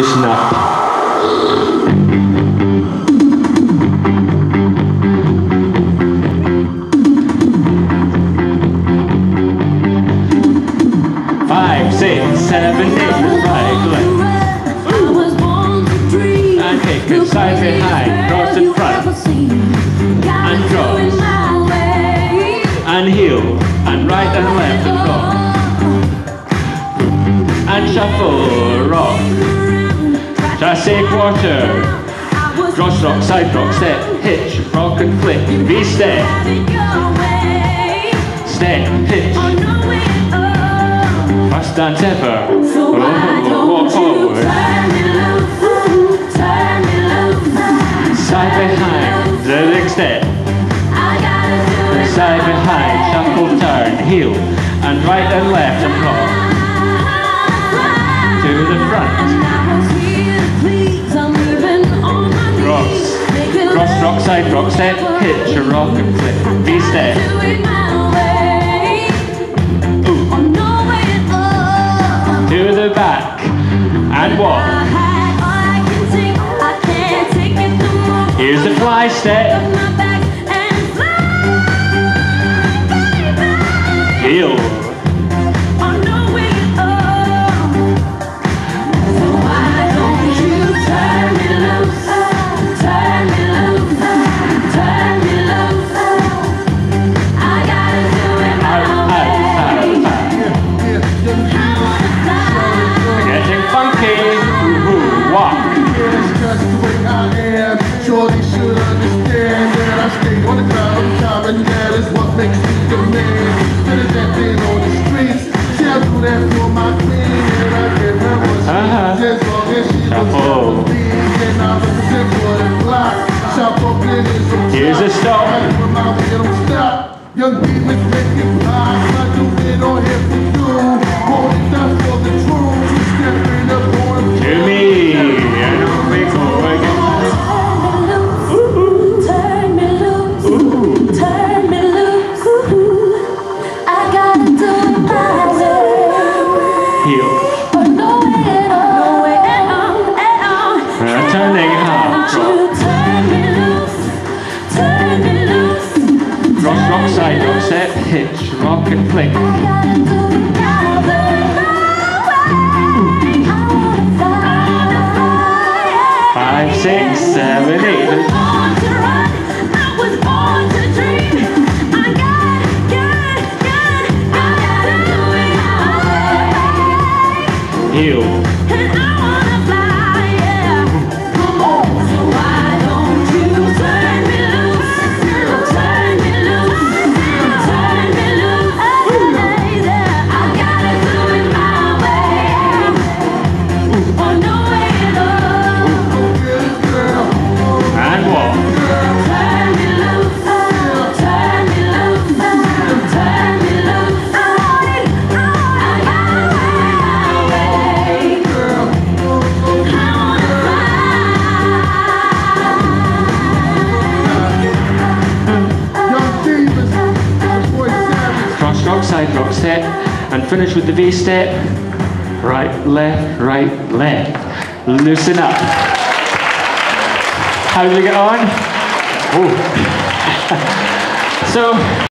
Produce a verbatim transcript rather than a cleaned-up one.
Listen up. Five, six, seven, eight, right, left. And kick it side behind, cross in front. And cross. And heel. And right and left and rock. And shuffle, rock. Chassé quarter. Cross rock, side rock, step, hitch, rock and flick, V-step. Step, hitch. First dance ever. Oh, walk forward. Side behind, zigzag step. Side behind, shuffle, turn, heel. And right and left and rock. To the front. Cross. Cross, rock, side rock, step, hitch, a rock and flip. V-step. To the back. And walk. Here's the fly step. Heel. Shorty should understand that I stay on the ground time, and that is what makes me the man. Instead of that being on the streets, see I do that for my queen, and I give her what she needs as long as she looks for me. And I represent for the block. Shop up in it, so here's a stop. Stop. Young Divas make it pop. I do it on here for you. Hold it down for the truth. Stepping up on to me. I don't make a again. Turning half drop. Rock, rock, side rock, step, hitch, rock and flick. Five, six, seven, eight. Heel. Side rock step and finish with the V step. Right, left, right, left. Loosen up. How did we get on? Oh. So